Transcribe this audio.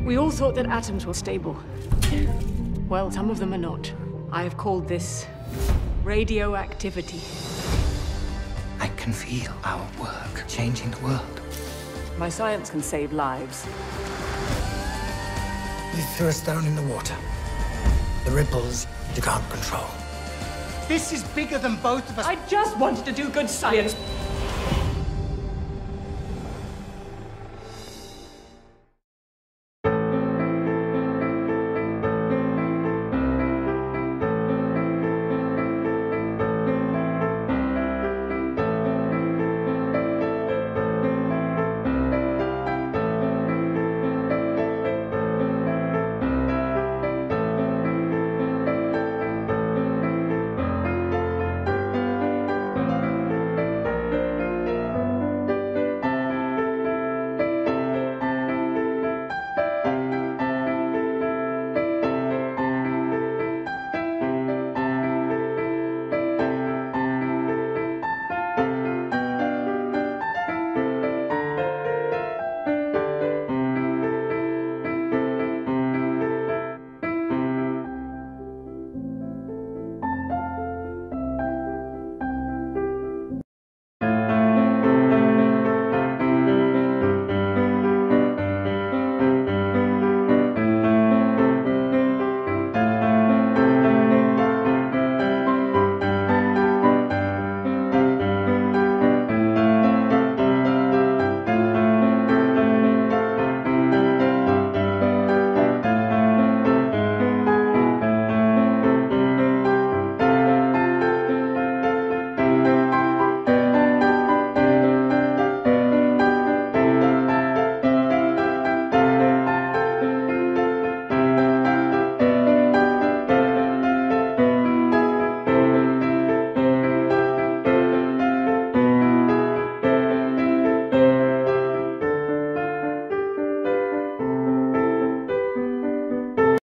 We all thought that atoms were stable. Well, some of them are not. I have called this radioactivity. I can feel our work changing the world. My science can save lives. You threw a stone in the water. The ripples you can't control. This is bigger than both of us. I just wanted to do good science.